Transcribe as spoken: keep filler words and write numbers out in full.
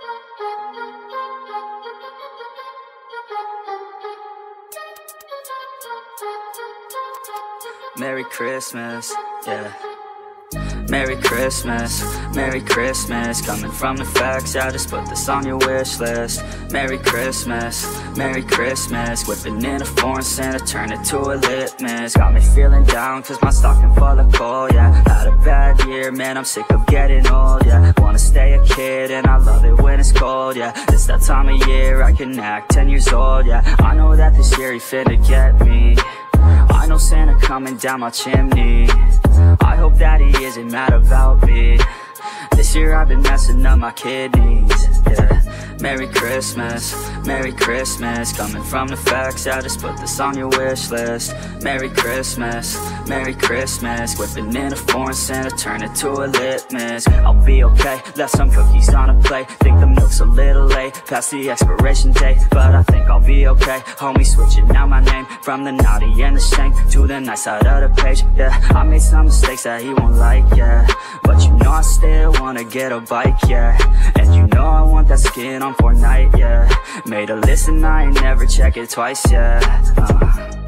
Merry Christmas, yeah. Merry Christmas, Merry Christmas. Coming from the facts, I just put this on your wish list. Merry Christmas, Merry Christmas. Whipping in a foreign Santa, turn it to a litmus. Got me feeling down cause my stocking full of coal, yeah. Had a bad year, man, I'm sick of getting old, yeah. Wanna stay a kid and I love it when it's cold, yeah. It's that time of year I can act ten years old, yeah. I know that this year he finna get me. I know Santa coming down my chimney. I hope that he isn't mad about me. This year I've been messing up my kidneys, yeah. Merry Christmas, Merry Christmas. Coming from the facts, I just put this on your wish list. Merry Christmas, Merry Christmas. Whipping in a foreign Santa, turn it to a litmus. I'll be okay, left some cookies on a plate. Think the milk's a little late, past the expiration date, but I think I'll be okay. Homie switching out my name, from the naughty and the stank to the nice side of the page, yeah. I made some mistakes that he won't like, yeah, but you know I still wanna get a bike, yeah. And you know I want that skin on Fortnite, yeah. Made a list and I ain't never check it twice, yeah. uh.